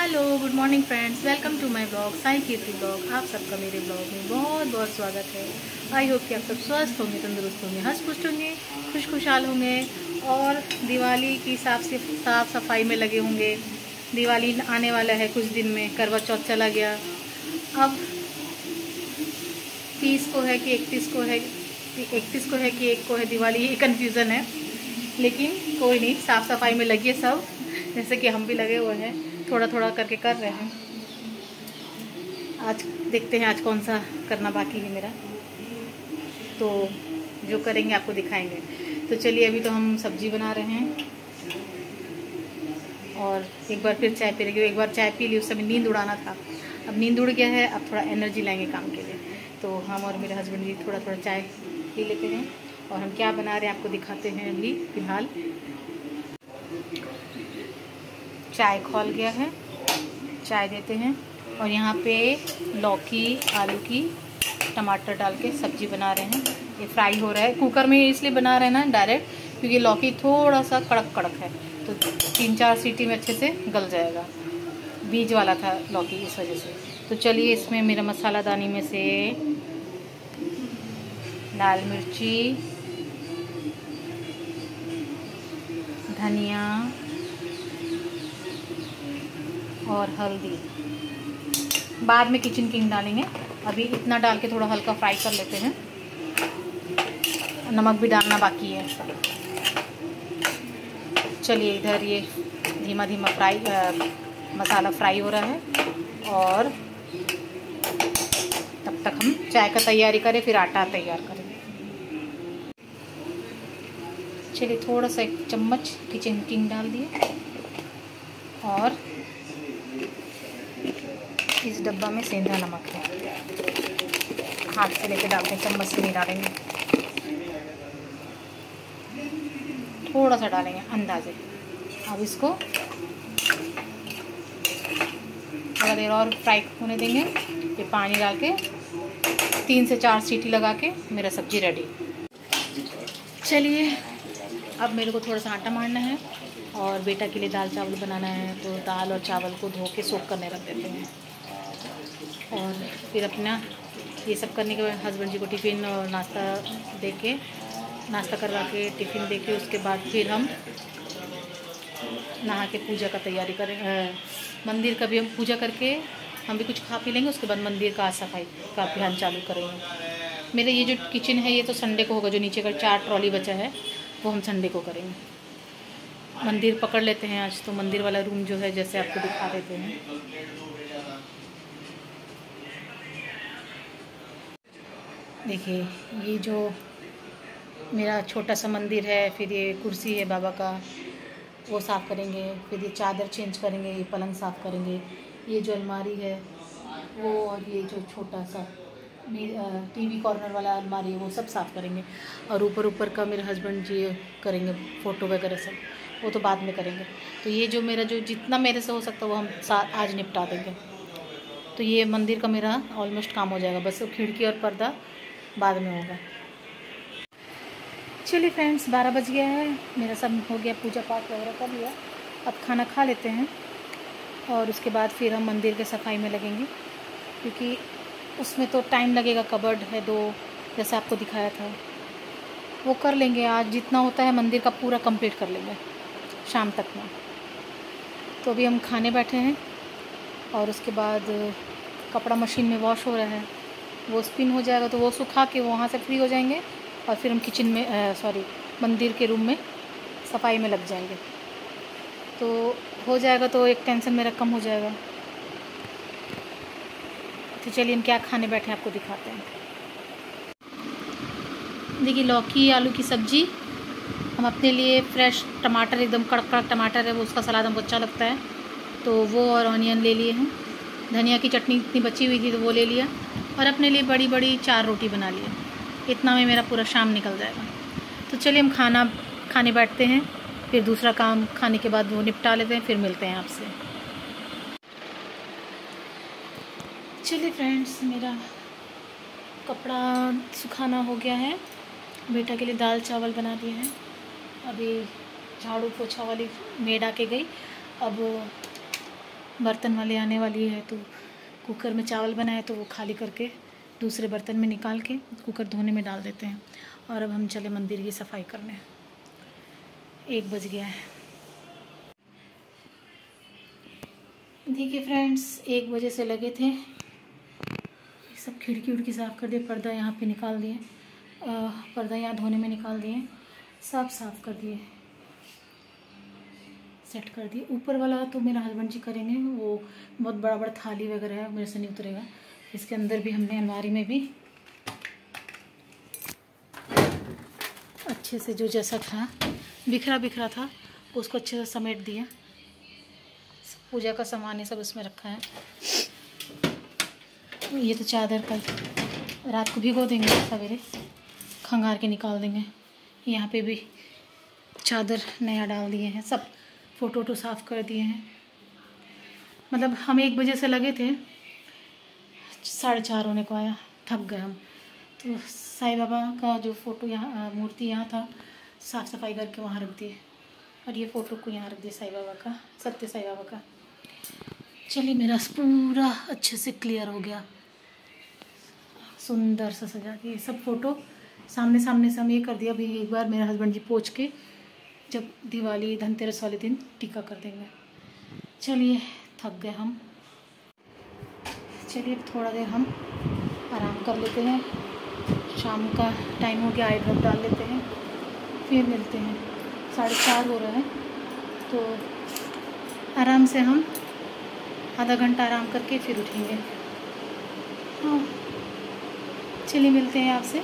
Hello good morning friends, welcome to my blog Sai Keerthi blog. आप सबका मेरे ब्लॉग में बहुत बहुत स्वागत है। आई होप कि आप सब स्वस्थ होंगे, तंदुरुस्त होंगे, हंस पुष्ट होंगे, खुशखुशाल होंगे और दिवाली की साफ सफाई में लगे होंगे। दिवाली आने वाला है कुछ दिन में, करवा चौथ चला गया, अब 30 को है कि 31 को है, 31 को है कि 1 को है दिवाली, ये कन्फ्यूज़न है। लेकिन कोई नहीं, साफ़ सफाई में लगिए सब, जैसे कि हम भी लगे हुए हैं, थोड़ा थोड़ा करके कर रहे हैं। आज देखते हैं आज कौन सा करना बाकी है मेरा, तो जो करेंगे आपको दिखाएंगे। तो चलिए, अभी तो हम सब्जी बना रहे हैं और एक बार फिर चाय पी लेंगे। एक बार चाय पी ली, उस समय नींद उड़ाना था, अब नींद उड़ गया है, अब थोड़ा एनर्जी लाएंगे काम के लिए। तो हम और मेरे हस्बैंड जी थोड़ा थोड़ा चाय पी लेते हैं और हम क्या बना रहे हैं आपको दिखाते हैं। अभी फिलहाल चाय खौल गया है, चाय देते हैं। और यहाँ पे लौकी आलू की टमाटर डाल के सब्जी बना रहे हैं। ये फ्राई हो रहा है, कुकर में इसलिए बना रहे हैं ना डायरेक्ट, क्योंकि लौकी थोड़ा सा कड़क कड़क है, तो 3-4 सीटी में अच्छे से गल जाएगा। बीज वाला था लौकी, इस वजह से। तो चलिए, इसमें मेरा मसालादानी में से लाल मिर्ची, धनिया और हल्दी बाद में किचन किंग डालेंगे। अभी इतना डाल के थोड़ा हल्का फ्राई कर लेते हैं। नमक भी डालना बाकी है। चलिए, इधर ये धीमा धीमा मसाला फ्राई हो रहा है और तब तक हम चाय का तैयारी करें, फिर आटा तैयार करेंगे। चलिए, थोड़ा सा 1 चम्मच किचन किंग डाल दिए और इस डब्बा में सेंधा नमक है, हाथ से लेके डालते हैं, चम्मच से नहीं डालेंगे, थोड़ा सा डालेंगे अंदाजे। अब इसको थोड़ा देर और फ्राई होने देंगे, फिर पानी डाल के 3 से 4 सीटी लगा के मेरा सब्जी रेडी। चलिए, अब मेरे को थोड़ा सा आटा मारना है और बेटा के लिए दाल चावल बनाना है, तो दाल और चावल को धो के सोख करने रख देते हैं। और फिर अपना ये सब करने के बाद हस्बैंड जी को टिफ़िन और नाश्ता करवा के टिफ़िन दे के, उसके बाद फिर हम नहा के पूजा का तैयारी करें। मंदिर का भी हम पूजा करके हम भी कुछ खा पी लेंगे, उसके बाद मंदिर का सफाई का अभियान चालू करेंगे। मेरा ये जो किचन है, ये तो संडे को होगा, जो नीचे का 4 ट्रॉली बचा है वो हम संडे को करेंगे। मंदिर पकड़ लेते हैं आज, तो मंदिर वाला रूम जो है जैसे आपको दिखा देते हैं। देखिए, ये जो मेरा छोटा सा मंदिर है, फिर ये कुर्सी है बाबा का, वो साफ़ करेंगे। फिर ये चादर चेंज करेंगे, ये पलंग साफ़ करेंगे, ये जो अलमारी है वो, और ये जो छोटा सा टीवी कॉर्नर वाला अलमारी है वो सब साफ़ करेंगे। और ऊपर का मेरे हस्बैंड जी करेंगे, फ़ोटो वगैरह सब, वो तो बाद में करेंगे। तो ये जो मेरा जो जितना मेरे से हो सकता है वो हम आज निपटा देंगे। तो ये मंदिर का मेरा ऑलमोस्ट काम हो जाएगा, बस खिड़की और पर्दा बाद में होगा। चलिए फ्रेंड्स, 12 बज गया है, मेरा सब हो गया, पूजा पाठ वगैरह कर लिया। अब खाना खा लेते हैं और उसके बाद फिर हम मंदिर के सफाई में लगेंगे, क्योंकि उसमें तो टाइम लगेगा। कबर्ड है 2, जैसे आपको दिखाया था, वो कर लेंगे आज। जितना होता है मंदिर का पूरा कंप्लीट कर लेंगे शाम तक में। तो अभी हम खाने बैठे हैं और उसके बाद कपड़ा मशीन में वॉश हो रहा है, वो स्पिन हो जाएगा, तो वो सुखा के वहाँ से फ्री हो जाएंगे और फिर हम किचन में मंदिर के रूम में सफाई में लग जाएंगे। तो हो जाएगा, तो एक टेंशन मेरा कम हो जाएगा। तो चलिए, हम क्या खाने बैठे हैं आपको दिखाते हैं। देखिए, लौकी आलू की सब्जी। हम अपने लिए फ्रेश टमाटर, एकदम कड़क कड़क टमाटर है वो, उसका सलाद हमको अच्छा लगता है, तो वो और ऑनियन ले लिए हैं। धनिया की चटनी इतनी बची हुई थी तो वो ले लिया, और अपने लिए बड़ी बड़ी 4 रोटी बना लिया। इतना में मेरा पूरा शाम निकल जाएगा। तो चलिए, हम खाना खाने बैठते हैं, फिर दूसरा काम खाने के बाद वो निपटा लेते हैं, फिर मिलते हैं आपसे। चलिए फ्रेंड्स, मेरा कपड़ा सुखाना हो गया है, बेटा के लिए दाल चावल बना दिए हैं। अभी झाड़ू पोछा वाली मेड आके गई, अब बर्तन वाली आने वाली है, तो कुकर में चावल बनाए तो वो खाली करके दूसरे बर्तन में निकाल के कुकर धोने में डाल देते हैं। और अब हम चले मंदिर की सफाई करने। 1 बज गया है। देखिए फ्रेंड्स, 1 बजे से लगे थे, सब खिड़की उड़की साफ़ कर दिए, पर्दा यहाँ पे निकाल दिए, पर्दा यहाँ धोने में निकाल दिए, सब साफ़ कर दिए, सेट कर दिए। ऊपर वाला तो मेरा हस्बैंड जी करेंगे, वो बहुत बड़ा बड़ा थाली वगैरह है, मेरे से नहीं उतरेगा। इसके अंदर भी हमने अलमारी में भी अच्छे से जो जैसा था बिखरा बिखरा था उसको अच्छे से समेट दिया। पूजा का सामान ये सब इसमें रखा है। ये तो चादर कल रात को भिगो देंगे, सवेरे खंगार के निकाल देंगे। यहाँ पे भी चादर नया डाल दिए हैं, सब फ़ोटो वोटो साफ़ कर दिए हैं। मतलब हम 1 बजे से लगे थे, 4:30 होने को आया, थक गए हम। तो साईं बाबा का जो फ़ोटो यहाँ मूर्ति यहाँ था, साफ़ सफाई करके वहाँ रख दिए, और ये फ़ोटो को यहाँ रख दिया साईं बाबा का, सत्य साईं बाबा का। चलिए, मेरा पूरा अच्छे से क्लियर हो गया, सुंदर सा सजा के सब फ़ोटो सामने सामने से हम ये कर दिया। अभी एक बार मेरे हस्बैंड जी पोंछ के जब दिवाली धनतेरस वाले दिन टीका कर देंगे। चलिए, थक गए हम। चलिए, थोड़ा देर हम आराम कर लेते हैं। शाम का टाइम हो गया, आई ड्रॉप डाल लेते हैं, फिर मिलते हैं। 4:30 हो रहा है, तो आराम से हम आधा घंटा आराम करके फिर उठेंगे। हाँ, चलिए मिलते हैं आपसे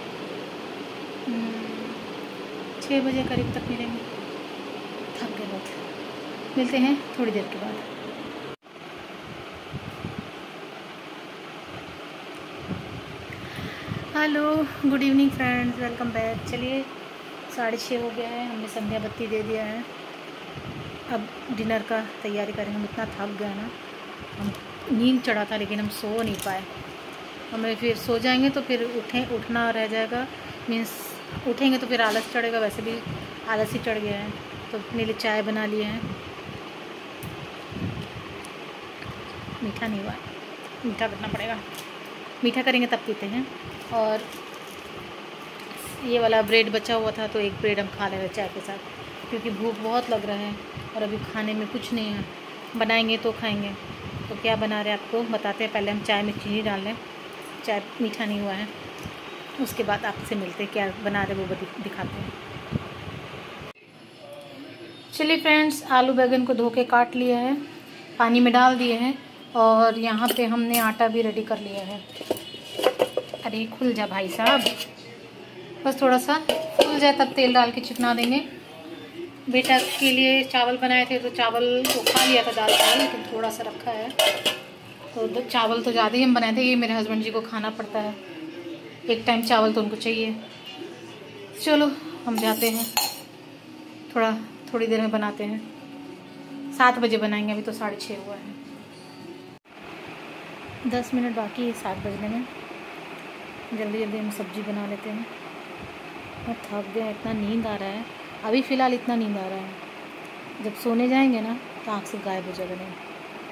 6 बजे करीब तक मिलेंगे। थक गए बहुत। मिलते हैं थोड़ी देर के बाद। Hello, good evening friends, welcome back. चलिए, 6:30 हो गया है, हमने संध्या बत्ती दे दिया है। अब डिनर का तैयारी करेंगे। हम इतना थक गए ना, हम नींद चढ़ा था लेकिन हम सो नहीं पाए। हमें फिर सो जाएंगे तो फिर उठना रह जाएगा, मीन्स उठेंगे तो फिर आलस चढ़ेगा। वैसे भी आलस ही चढ़ गया है। तो अपने लिए चाय बना लिए हैं। मीठा नहीं हुआ, मीठा करना पड़ेगा, मीठा करेंगे तब पीते हैं। और ये वाला ब्रेड बचा हुआ था, तो एक ब्रेड हम खा ले रहे चाय के साथ, क्योंकि भूख बहुत लग रहा है और अभी खाने में कुछ नहीं है। बनाएंगे तो खाएंगे। तो क्या बना रहे हैं आपको बताते हैं। पहले हम चाय में चीनी डाल लें, चाय मीठा नहीं हुआ है। उसके बाद आपसे मिलते हैं, क्या बना रहे वो दिखाते हैं। चलिए फ्रेंड्स, आलू बैंगन को धो के काट लिया है, पानी में डाल दिए हैं, और यहाँ पे हमने आटा भी रेडी कर लिया है। अरे खुल जा भाई साहब, बस थोड़ा सा खुल जाए तब तेल डाल के चिकना देंगे। बेटा के लिए चावल बनाए थे, तो चावल को खा लिया था दाल चावल, लेकिन थोड़ा सा रखा है। तो चावल तो ज़्यादा ही हम बनाए थे, ये मेरे हस्बैंड जी को खाना पड़ता है, एक टाइम चावल तो उनको चाहिए। चलो हम जाते हैं, थोड़ी देर में बनाते हैं। 7 बजे बनाएंगे, अभी तो 6:30 हुआ है, 10 मिनट बाकी है 7 बजने में। जल्दी जल्दी हम सब्जी बना लेते हैं। मैं थक गया, इतना नींद आ रहा है अभी फ़िलहाल, इतना नींद आ रहा है। जब सोने जाएंगे ना तो आँख से गायब हो जाएगा नहीं।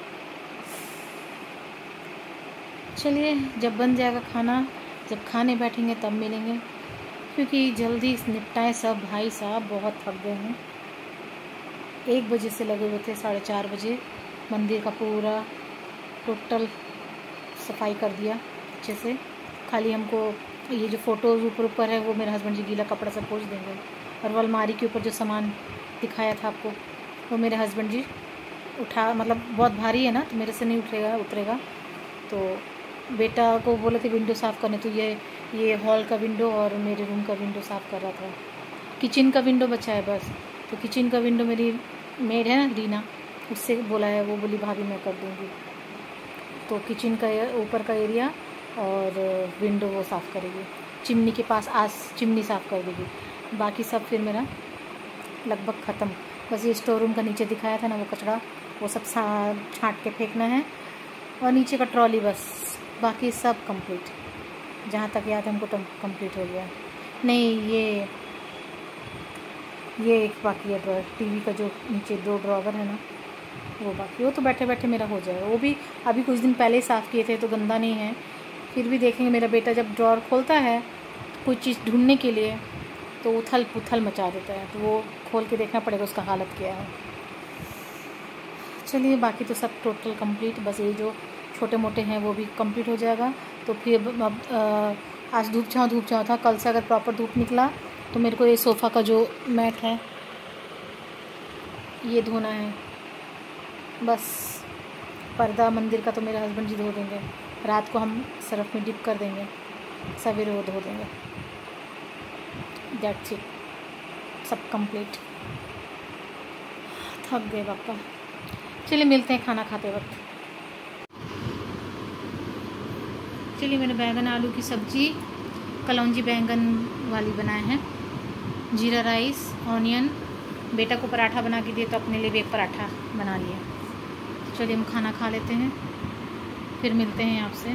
चलिए, जब बन जाएगा खाना, जब खाने बैठेंगे तब मिलेंगे, क्योंकि जल्दी निपटाएं सब भाई साहब, बहुत थक गए हैं। 1 बजे से लगे हुए थे, 4:30 बजे मंदिर का पूरा टोटल सफाई कर दिया अच्छे से। खाली हमको ये जो फ़ोटोज़ ऊपर है वो मेरे हस्बैंड जी गीला कपड़ा से पोंछ देंगे, और वो अलमारी के ऊपर जो सामान दिखाया था आपको, वो मेरे हस्बैंड जी उठा, मतलब बहुत भारी है ना, तो मेरे से नहीं उतरेगा। तो बेटा को बोले थे विंडो साफ़ करने, तो ये हॉल का विंडो और मेरे रूम का विंडो साफ़ कर रहा था। किचन का विंडो बचा है बस। तो किचन का विंडो मेरी मेड है ना रीना, उससे बोला है, वो बोली भाभी मैं कर दूँगी। तो किचन का ऊपर का एरिया और विंडो वो साफ़ करेगी, चिमनी के पास चिमनी साफ़ कर देगी। बाकी सब फिर मेरा लगभग ख़त्म। बस ये स्टोर रूम का नीचे दिखाया था ना, वो कचरा वो सब छांट के फेंकना है, और नीचे का ट्रॉली, बस बाकी सब कंप्लीट। जहाँ तक याद है हमको तो कंप्लीट हो गया। नहीं, ये एक बाकी है ड्रॉअर, टीवी का जो नीचे 2 ड्रॉवर है ना, वो बाकी, वो तो बैठे बैठे मेरा हो जाएगा। वो भी अभी कुछ दिन पहले ही साफ़ किए थे तो गंदा नहीं है। फिर भी देखेंगे, मेरा बेटा जब ड्रॉअर खोलता है कोई चीज़ ढूंढने के लिए तो उथल पुथल मचा देता है, तो वो खोल के देखना पड़ेगा उसका हालत क्या है। चलिए, बाकी तो सब टोटल कंप्लीट, बस ये जो छोटे मोटे हैं वो भी कंप्लीट हो जाएगा। तो फिर अब आज धूप छाँव था, कल से अगर प्रॉपर धूप निकला तो मेरे को ये सोफ़ा का जो मैट है ये धोना है। बस पर्दा मंदिर का तो मेरे हस्बैंड जी धो देंगे, रात को हम सर्फ में डिप कर देंगे, सवेरे वो धो देंगे। दैट्स इट, सब कंप्लीट। थक गए पापा। चलिए मिलते हैं खाना खाते वक्त। चलिए, मैंने बैंगन आलू की सब्ज़ी कलौंजी बैंगन वाली बनाए हैं, जीरा राइस, ऑनियन। बेटा को पराठा बना के दिए तो अपने लिए भी एक पराठा बना लिया। तो चलिए हम खाना खा लेते हैं, फिर मिलते हैं आपसे।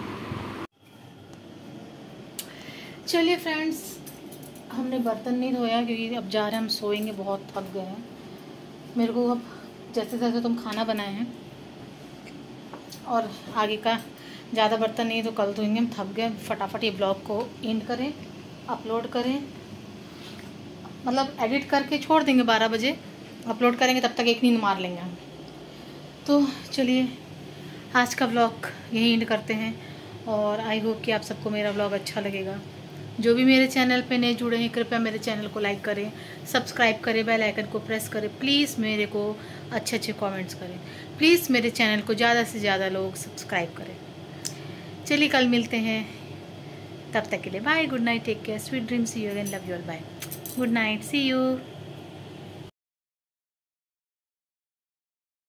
चलिए फ्रेंड्स, हमने बर्तन नहीं धोया क्योंकि अब जा रहे हैं हम सोएंगे, बहुत थक गए हैं। मेरे को अब जैसे जैसे तुम खाना बनाए हैं और आगे का ज़्यादा बर्तन नहीं है तो कल धोएंगे, हम थक गए। फटाफट ये ब्लॉग को एंड करें, अपलोड करें, मतलब एडिट करके छोड़ देंगे 12 बजे, अपलोड करेंगे तब तक एक नींद मार लेंगे हम। तो चलिए आज का ब्लॉग यही एंड करते हैं और आई होप कि आप सबको मेरा ब्लॉग अच्छा लगेगा। जो भी मेरे चैनल पे नए जुड़े हैं कृपया मेरे चैनल को लाइक करें, सब्सक्राइब करें, बेल आइकन को प्रेस करें, प्लीज़ मेरे को अच्छे अच्छे कमेंट्स करें, प्लीज़ मेरे चैनल को ज़्यादा से ज़्यादा लोग सब्सक्राइब करें। चलिए कल मिलते हैं, तब तक के लिए bye, good night, take care, sweet dreams, see you again, love you all, bye, good night, see you.